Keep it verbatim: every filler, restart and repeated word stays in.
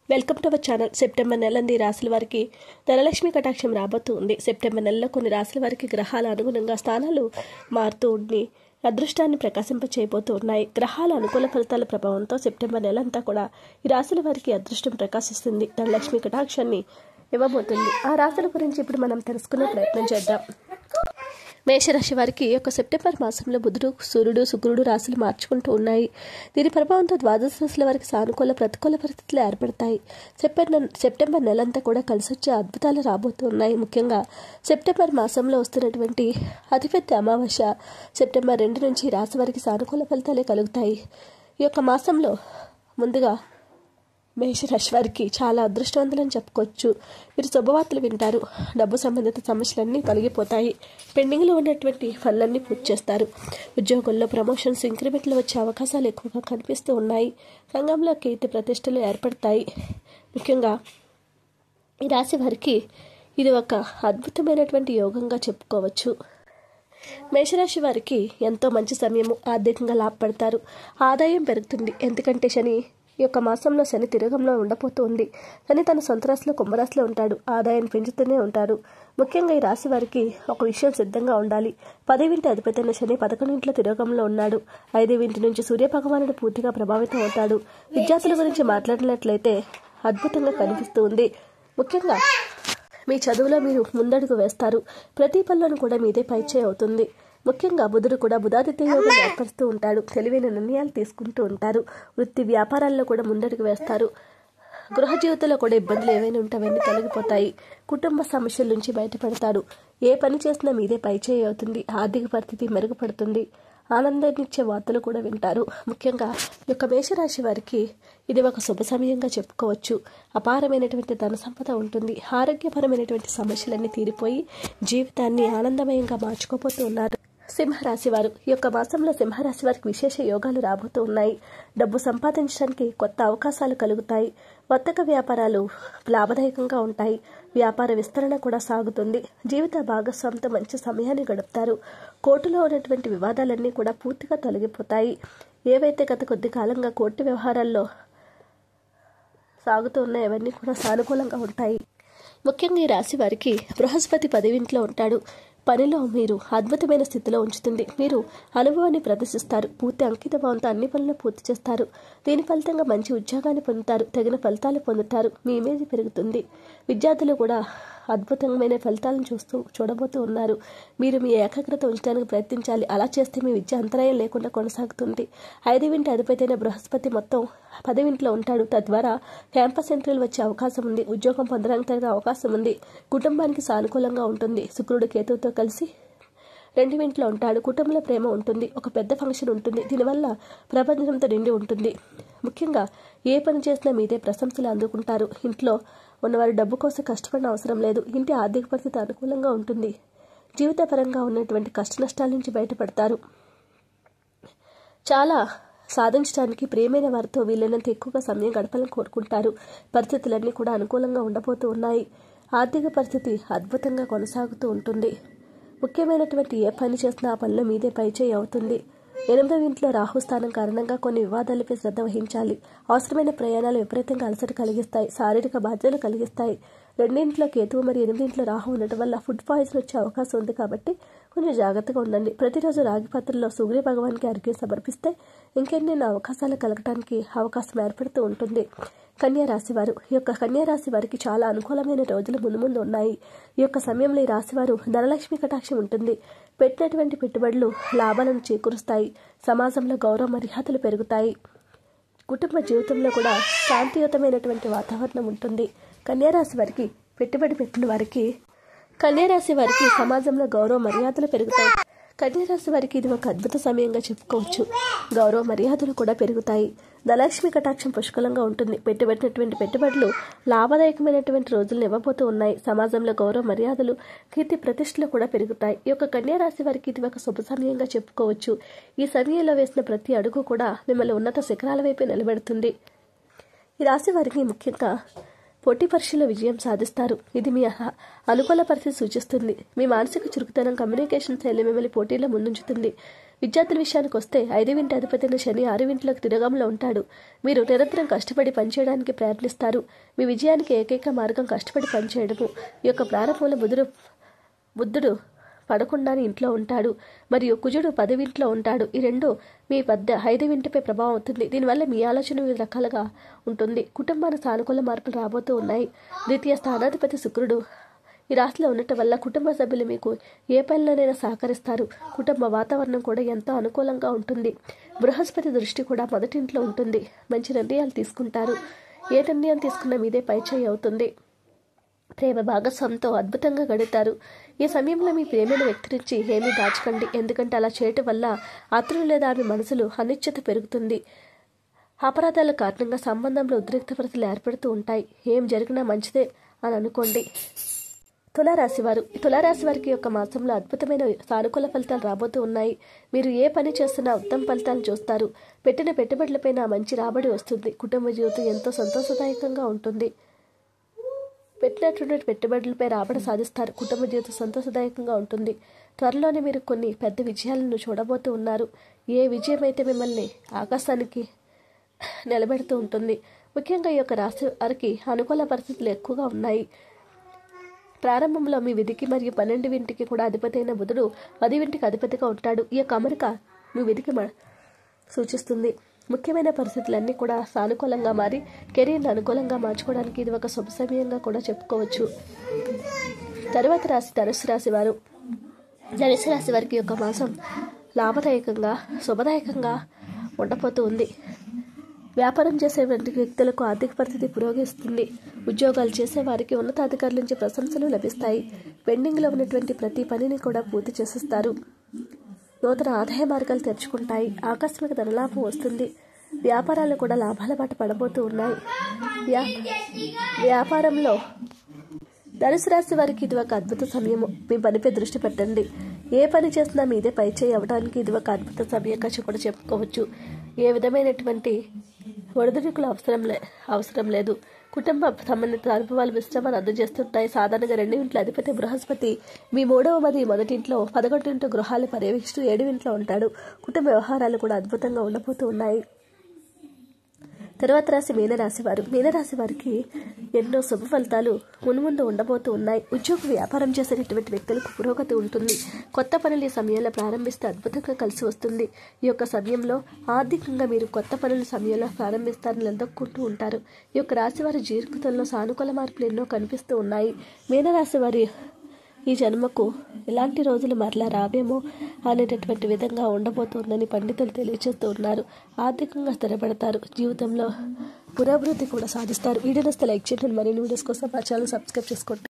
Welcome to our channel. September నెలంది రాశుల వారికి ధనలక్ష్మి కటాక్షం రాబోతూ ఉంది. సెప్టెంబర్ నెలలో కొన్ని రాశుల వారికి గ్రహాల అనుగుణంగా స్థానాలు మారుతూ ఉండి అదృష్టాన్ని ప్రకాశింప చేయబోతూ ఉన్నాయి. గ్రహాల అనుకూల ఫలితాల ప్రభావంతో సెప్టెంబర్ నెలంతా కూడా ఈ రాశుల వారికి అదృష్టం ప్రకాశిస్తుంది, ధనలక్ష్మి కటాక్షాన్ని ఇవ్వబోతుంది. ఆ రాశుల గురించి ఇప్పుడు మనం తెలుసుకునే ప్రయత్నం చేద్దాం. మేషరాశి వారికి ఈ యొక్క సెప్టెంబర్ మాసంలో బుధుడు, సూర్యుడు, శుక్రుడు రాశులు మార్చుకుంటూ ఉన్నాయి. దీని ప్రభావంతో ద్వాదశ రాశుల వారికి సానుకూల ప్రతికూల పరిస్థితులు ఏర్పడతాయి. సెప్టెంబర్ సెప్టెంబర్ నెలంతా కూడా కలిసొచ్చే అద్భుతాలు రాబోతున్నాయి. ముఖ్యంగా సెప్టెంబర్ మాసంలో వస్తున్నటువంటి అతిపెద్ద అమావాస్య సెప్టెంబర్ రెండు నుంచి రాశి వారికి సానుకూల ఫలితాలే కలుగుతాయి. ఈ యొక్క మాసంలో ముందుగా మేషరాశి వారికి చాలా అదృష్టవంతులని చెప్పుకోవచ్చు. మీరు శుభవార్తలు వింటారు. డబ్బు సంబంధిత సమస్యలన్నీ తొలగిపోతాయి. పెండింగ్లో ఉన్నటువంటి పనులన్నీ పూర్తి చేస్తారు. ఉద్యోగుల్లో ప్రమోషన్స్, ఇంక్రిమెంట్లు వచ్చే అవకాశాలు ఎక్కువగా కనిపిస్తూ ఉన్నాయి. రంగంలో కీర్తి ప్రతిష్టలు ఏర్పడతాయి. ముఖ్యంగా ఈ రాశి వారికి ఇది ఒక అద్భుతమైనటువంటి యోగంగా చెప్పుకోవచ్చు. మేషరాశి వారికి ఎంతో మంచి సమయము. ఆర్థికంగా లాభపడతారు. ఆదాయం పెరుగుతుంది. ఎందుకంటే శని ఈ యొక్క మాసంలో శని తిరోగంలో ఉండబోతుంది. శని తన సొంత రాశిలో కుంభరాశిలో ఉంటాడు. ఆదాయాన్ని పెంచుతూనే ఉంటారు. ముఖ్యంగా ఈ రాశి వారికి ఒక విషయం సిద్ధంగా ఉండాలి. పదివింటి అధిపతైన శని పదకొండింట్లో తిరోగంలో ఉన్నాడు. ఐదవింటి నుంచి సూర్య భగవానుడు పూర్తిగా ప్రభావితం అవుతాడు. విద్యార్థుల గురించి మాట్లాడినట్లయితే అద్భుతంగా కనిపిస్తూ ఉంది. ముఖ్యంగా మీ చదువులో మీరు ముందడుగు వేస్తారు. ప్రతి పనులను కూడా మీదే పైచే అవుతుంది. ముఖ్యంగా బుధుడు కూడా బుధాదిత్య యోగం ఏర్పరుస్తూ ఉంటాడు. తెలివైన నిర్ణయాలు తీసుకుంటూ ఉంటారు. వృత్తి వ్యాపారాల్లో కూడా ముందడుగు వేస్తారు. గృహ జీవితంలో కూడా ఇబ్బందులు ఏవైనా ఉంటే అవన్నీ తొలగిపోతాయి. కుటుంబ సమస్యల నుంచి బయటపడతాడు. ఏ పని చేసినా మీదే పైచేయి అవుతుంది. ఆర్థిక పరిస్థితి మెరుగుపడుతుంది. ఆనందాన్నిచ్చే వార్తలు కూడా వింటారు. ముఖ్యంగా ఈ యొక్క మేషరాశి వారికి ఇది ఒక శుభ సమయంగా చెప్పుకోవచ్చు. అపారమైనటువంటి ధన సంపద ఉంటుంది. ఆరోగ్యపరమైనటువంటి సమస్యలన్నీ తీరిపోయి జీవితాన్ని ఆనందమయంగా మార్చుకోబోతూ ఉన్నారు. సింహరాశి వారు ఈ యొక్క మాసంలో సింహరాశి వారికి విశేష యోగాలు రాబోతూ ఉన్నాయి. డబ్బు సంపాదించడానికి కొత్త అవకాశాలు కలుగుతాయి. వర్తక వ్యాపారాలు లాభదాయకంగా ఉంటాయి. వ్యాపార విస్తరణ కూడా సాగుతుంది. జీవిత భాగస్వామితో మంచి సమయాన్ని గడుపుతారు. కోర్టులో ఉన్నటువంటి వివాదాలన్నీ కూడా పూర్తిగా తొలగిపోతాయి. ఏవైతే గత కొద్ది కాలంగా కోర్టు వ్యవహారాల్లో సాగుతూ ఉన్నాయో అవన్నీ కూడా సానుకూలంగా ఉంటాయి. ముఖ్యంగా ఈ రాశి వారికి బృహస్పతి పదివింట్లో ఉంటాడు. పనిలో మీరు అద్భుతమైన స్థితిలో ఉంచుతుంది. మీరు అనుభవాన్ని ప్రదర్శిస్తారు. పూర్తి అంకిత భావంతో అన్ని పనులను పూర్తి చేస్తారు. దీని ఫలితంగా మంచి ఉద్యోగాన్ని పొందుతారు. తగిన ఫలితాలు పొందుతారు. మీ ఇమేజ్ పెరుగుతుంది. విద్యార్థులు కూడా అద్భుతమైన ఫలితాలను చూస్తూ చూడబోతూ ఉన్నారు. మీరు మీ ఏకాగ్రత ఉంచడానికి ప్రయత్నించాలి. అలా చేస్తే మీ విద్య అంతరాయం లేకుండా కొనసాగుతుంది. ఐదవింటి అధిపతైన బృహస్పతి మొత్తం పదివింట్లో ఉంటాడు. తద్వారా క్యాంపస్ ఎంట్రీలు వచ్చే అవకాశం ఉంది. ఉద్యోగం పొందడానికి తగిన అవకాశం ఉంది. కుటుంబానికి సానుకూలంగా ఉంటుంది. శుక్రుడు కేతువుతో కలిసి రెండింట్లో ఉంటాడు. కుటుంబంలో ప్రేమ ఉంటుంది. ఒక పెద్ద ఫంక్షన్ ఉంటుంది. దీనివల్ల ప్రపంచంతో నిండి ఉంటుంది. ముఖ్యంగా ఏ పని చేసినా మీదే ప్రశంసలు అందుకుంటారు. ఇంట్లో ఉన్నవారు డబ్బు కోసం కష్టపడిన అవసరం లేదు. ఇంటి ఆర్థిక పరిస్థితి అనుకూలంగా ఉంటుంది. జీవితపరంగా ఉన్నటువంటి కష్ట నష్టాల నుంచి బయటపడతారు. చాలా సాధించడానికి ప్రియమైన వారితో వీలైనంత ఎక్కువగా సమయం గడపాలని కోరుకుంటారు. పరిస్థితులన్నీ కూడా అనుకూలంగా ఉండబోతూ ఉన్నాయి. ఆర్థిక పరిస్థితి అద్భుతంగా కొనసాగుతూ ఉంటుంది. ముఖ్యమైనటువంటి ఏ పని చేసినా ఆ పనిలో మీదే పైచేయి అవుతుంది. ఎనిమిదవ ఇంట్లో రాహుస్థానం కారణంగా కొన్ని వివాదాలపై శ్రద్ధ వహించాలి. అవసరమైన ప్రయాణాలు విపరీతంగా అలసట కలిగిస్తాయి. శారీరక బాధ్యతలు కలిగిస్తాయి. రెండింట్లో కేతువు మరియు ఎనిమిదింట్లో రాహు ఉండటం వల్ల ఫుడ్ పాయిజన్ వచ్చే అవకాశం ఉంది. కాబట్టి కొంచెం జాగ్రత్తగా ఉండండి. ప్రతిరోజు రాగి పాత్రలో సూర్య భగవాన్కి అర్ఘ్యం సమర్పిస్తే ఇంకెన్నెన్నో అవకాశాలు కలగటానికి అవకాశం ఏర్పడుతూ ఉంటుంది. కన్యా రాశి వారు ఈ యొక్క కన్యా రాశి వారికి చాలా అనుకూలమైన రోజులు ముందు ముందు ఉన్నాయి. ఈ యొక్క సమయంలో ఈ రాశి వారు ధనలక్ష్మి కటాక్షం ఉంటుంది. పెట్టినటువంటి పెట్టుబడులు లాభాలను చేకూరుస్తాయి. సమాజంలో గౌరవ మర్యాదలు పెరుగుతాయి. కుటుంబ జీవితంలో కూడా శాంతియుతమైనటువంటి వాతావరణం ఉంటుంది. కన్యారాశి వారికి పెట్టుబడి పెట్టిన వారికి కన్యారాశి వారికి సమాజంలో గౌరవ మర్యాదలు పెరుగుతాయి. కన్యారాశి వారికి ఇది ఒక అద్భుత సమయంగా చెప్పుకోవచ్చు. గౌరవ మర్యాదలు కూడా పెరుగుతాయి. ధనలక్ష్మి కటాక్షం పుష్కలంగా ఉంటుంది. పెట్టుబడినటువంటి పెట్టుబడులు లాభదాయకమైనటువంటి రోజులను ఇవ్వబోతూ ఉన్నాయి. సమాజంలో గౌరవ మర్యాదలు, కీర్తి ప్రతిష్టలు కూడా పెరుగుతాయి. ఈ యొక్క కన్యారాశి వారికి ఇది ఒక శుభ సమయంగా చెప్పుకోవచ్చు. ఈ సమయంలో వేసిన ప్రతి అడుగు కూడా మిమ్మల్ని ఉన్నత శిఖరాల వైపు నిలబెడుతుంది. ఈ రాశి వారికి ముఖ్యంగా పోటీ పరీక్షలో విజయం సాధిస్తారు. ఇది మీ అహ- అనుకూల పరిస్థితి సూచిస్తుంది. మీ మానసిక చురుకుతనం, కమ్యూనికేషన్ శైలి మిమ్మల్ని పోటీలో ముందుంచుతుంది. విద్యార్థుల విషయానికి వస్తే ఐదువింటి అధిపతిన శని ఆరువింట్లోకి తిరగంలో ఉంటాడు. మీరు నిరంతరం కష్టపడి పనిచేయడానికి ప్రయత్నిస్తారు. మీ విజయానికి ఏకైక మార్గం కష్టపడి పనిచేయడము. ఈ యొక్క ప్రారంభంలో బుధుడు బుద్ధుడు పడకుండానే ఇంట్లో ఉంటాడు మరియు కుజుడు పదవింట్లో ఉంటాడు. ఈ రెండు మీ పెద్ద ఐదువింటిపై ప్రభావం అవుతుంది. దీనివల్ల మీ ఆలోచన వివిధ రకాలుగా ఉంటుంది. కుటుంబానికి సానుకూల మార్పులు రాబోతూ ఉన్నాయి. ద్వితీయ స్థానాధిపతి శుక్రుడు ఈ రాశిలో ఉండటం వల్ల కుటుంబ సభ్యులు మీకు ఏ పనిలోనైనా సహకరిస్తారు. కుటుంబ వాతావరణం కూడా ఎంతో అనుకూలంగా ఉంటుంది. బృహస్పతి దృష్టి కూడా మొదటింట్లో ఉంటుంది. మంచి నిర్ణయాలు తీసుకుంటారు. ఏ నిర్ణయం తీసుకున్నా మీదే పైచేయి అవుతుంది. ప్రేమ భాగస్వామితో అద్భుతంగా గడుపుతారు. ఈ సమయంలో మీ ప్రేమైన వ్యక్తి నుంచి ఏమీ దాచకండి, ఎందుకంటే అలా చేయటం వల్ల అతను లేదా ఆమె మనసులో అనిశ్చిత పెరుగుతుంది. అపరాధాల కారణంగా సంబంధంలో ఉద్రిక్త పరిస్థితులు ఏర్పడుతూ ఉంటాయి. ఏం జరిగినా మంచిదే అని అనుకోండి. తులారాశి వారు తులారాశి వారికి యొక్క మాసంలో అద్భుతమైన సానుకూల ఫలితాలు రాబోతూ ఉన్నాయి. మీరు ఏ పని చేస్తున్నా ఉత్తమ ఫలితాలు చూస్తారు. పెట్టిన పెట్టుబడులపైన మంచి రాబడి వస్తుంది. కుటుంబ జీవితం ఎంతో సంతోషదాయకంగా ఉంటుంది. పెట్టినటువంటి పెట్టుబడులపై రాబడి సాధిస్తారు. కుటుంబ జీవితం సంతోషదాయకంగా ఉంటుంది. త్వరలోనే మీరు కొన్ని పెద్ద విజయాలను చూడబోతూ ఉన్నారు. ఏ విజయం అయితే మిమ్మల్ని ఆకాశానికి నిలబెడుతూ ఉంటుంది. ముఖ్యంగా ఈ యొక్క రాశి వారికి అనుకూల పరిస్థితులు ఎక్కువగా ఉన్నాయి. ప్రారంభంలో మీ విధికి మరియు పన్నెండు వింటికి కూడా అధిపతి అయిన బుధుడు పది వింటికి అధిపతిగా ఉంటాడు. ఈ యొక్క అమరిక మీ విధికి సూచిస్తుంది. ముఖ్యమైన పరిస్థితులన్నీ కూడా సానుకూలంగా మారి కెరీర్ను అనుకూలంగా మార్చుకోవడానికి ఇది ఒక శుభ సమయంగా కూడా చెప్పుకోవచ్చు. తరువాత రాశి ధనుసు రాశి వారు ధనుసు రాశి వారికి యొక్క మాసం లాభదాయకంగా శుభదాయకంగా ఉండబోతూ ఉంది. వ్యాపారం చేసేటువంటి వ్యక్తులకు ఆర్థిక పరిస్థితి పురోగమిస్తుంది. ఉద్యోగాలు చేసే వారికి ఉన్నతాధికారుల నుంచి ప్రశంసలు లభిస్తాయి. పెండింగ్లో ఉన్నటువంటి ప్రతి పనిని కూడా పూర్తి చేసేస్తారు. నూతన ఆదాయ మార్గాలు తెరుచుకుంటాయి. ఆకస్మిక ధనలాభం వస్తుంది. వ్యాపారాలు కూడా లాభాల బాట పడబోతూ ఉన్నాయి. వ్యా వ్యాపారంలో ధనుసు రాశి వారికి ఇది ఒక అద్భుత సమయము. మీ పనిపై దృష్టి పెట్టండి. ఏ పని చేసినా మీదే పైచేయి అవ్వడానికి ఇది ఒక అద్భుత సమయంగా కూడా చెప్పుకోవచ్చు. ఏ విధమైనటువంటి ఒడిదుడుకులు అవసరం లే అవసరం లేదు. కుటుంబ సంబంధిత అనుభవాలు విశ్రమాన్ని అందజేస్తుంటాయి. సాధారణంగా రెండు ఇంట్లో అధిపతి బృహస్పతి మీ మూడవ మరియు మొదటి ఇంట్లో పదకొండు ఇంట్లో గృహాలు పర్యవేక్షిస్తూ ఏడు ఇంట్లో ఉంటాడు. కుటుంబ వ్యవహారాలు కూడా అద్భుతంగా ఉండబోతూ ఉన్నాయి. తర్వాత రాశి మీనరాశి వారు మీనరాశి వారికి ఎన్నో శుభ ఫలితాలు మున్ముందు ఉండబోతూ ఉన్నాయి. ఉద్యోగ వ్యాపారం చేసేటటువంటి వ్యక్తులకు పురోగతి ఉంటుంది. కొత్త పనులు ఈ సమయంలో ప్రారంభిస్తే అద్భుతంగా కలిసి వస్తుంది. ఈ యొక్క సమయంలో ఆర్థికంగా మీరు కొత్త పనుల సమయంలో ప్రారంభిస్తారని నిలదొక్కుంటూ ఉంటారు. ఈ యొక్క రాశి వారి జీవితంలో సానుకూల మార్పులు ఎన్నో కనిపిస్తూ ఉన్నాయి. మీనరాశి వారి ఈ జన్మకు ఎలాంటి రోజులు మరలా రావేమో అనేటటువంటి విధంగా ఉండబోతోందని పండితులు తెలియజేస్తూ ఉన్నారు. ఆర్థికంగా స్థిరపడతారు. జీవితంలో పురోభివృద్ధి కూడా సాధిస్తారు. వీడియో నచ్చితే లైక్ చేయండి. మరిన్ని వీడియోస్ కోసం మా ఛానల్ సబ్స్క్రైబ్ చేసుకోండి.